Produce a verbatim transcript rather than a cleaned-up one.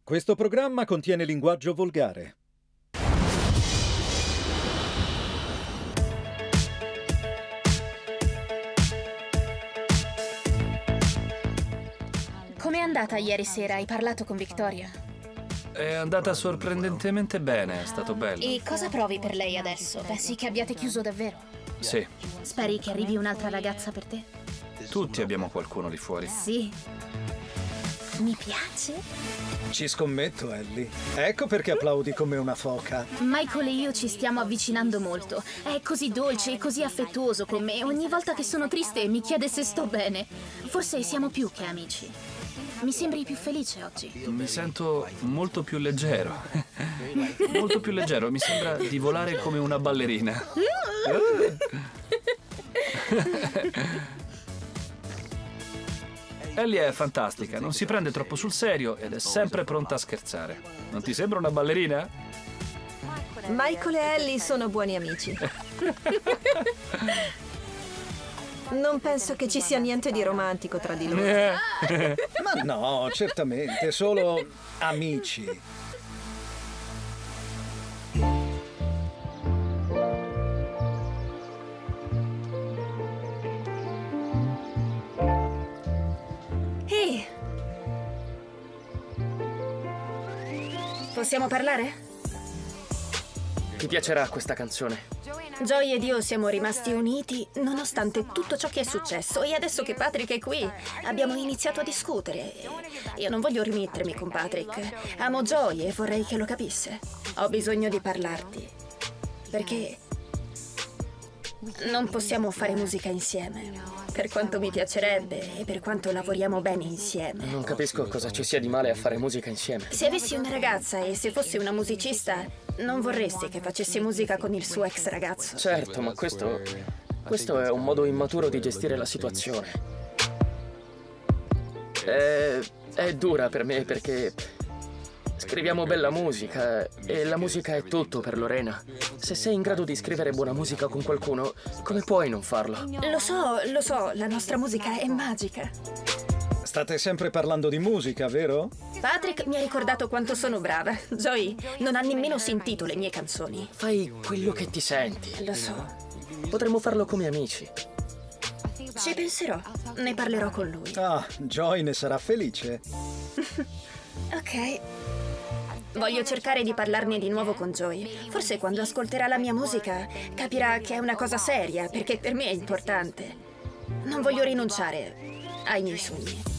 Questo programma contiene linguaggio volgare. Com'è andata ieri sera? Hai parlato con Victoria? È andata sorprendentemente bene, è stato bello. E cosa provi per lei adesso? Pensi che abbiate chiuso davvero? Sì, Speri che arrivi un'altra ragazza per te? tutti abbiamo qualcuno lì fuori. Sì. Mi piace. Ci scommetto, Ellie. Ecco perché applaudi come una foca. Michael e io ci stiamo avvicinando molto. È così dolce e così affettuoso con me. Ogni volta che sono triste mi chiede se sto bene. Forse siamo più che amici. Mi sembri più felice oggi. Mi sento molto più leggero. Molto più leggero, mi sembra di volare come una ballerina. Ellie è fantastica, non si prende troppo sul serio ed è sempre pronta a scherzare. Non ti sembra una ballerina? Michael e Ellie sono buoni amici. Non penso che ci sia niente di romantico tra di loro. Ma no, certamente, solo amici. Ehi! Possiamo parlare? Ti piacerà questa canzone? Joy ed io siamo rimasti uniti nonostante tutto ciò che è successo e adesso che Patrick è qui abbiamo iniziato a discutere. Io non voglio rimettermi con Patrick. Amo Joy e vorrei che lo capisse. Ho bisogno di parlarti perché non possiamo fare musica insieme. Per quanto mi piacerebbe e per quanto lavoriamo bene insieme. Non capisco cosa ci sia di male a fare musica insieme. Se avessi una ragazza e se fossi una musicista, non vorresti che facessi musica con il suo ex ragazzo. Certo, ma questo... questo è un modo immaturo di gestire la situazione. È... è dura per me perché... scriviamo bella musica e la musica è tutto per Lorena. Se sei in grado di scrivere buona musica con qualcuno, come puoi non farlo? Lo so, lo so, la nostra musica è magica. State sempre parlando di musica, vero? Patrick mi ha ricordato quanto sono brava. Joy non ha nemmeno sentito le mie canzoni. Fai quello che ti senti. Lo so. Potremmo farlo come amici. Ci penserò. Ne parlerò con lui. Ah, Joy ne sarà felice. Ok. Voglio cercare di parlarne di nuovo con Joy. Forse quando ascolterà la mia musica capirà che è una cosa seria, perché per me è importante. Non voglio rinunciare ai miei sogni.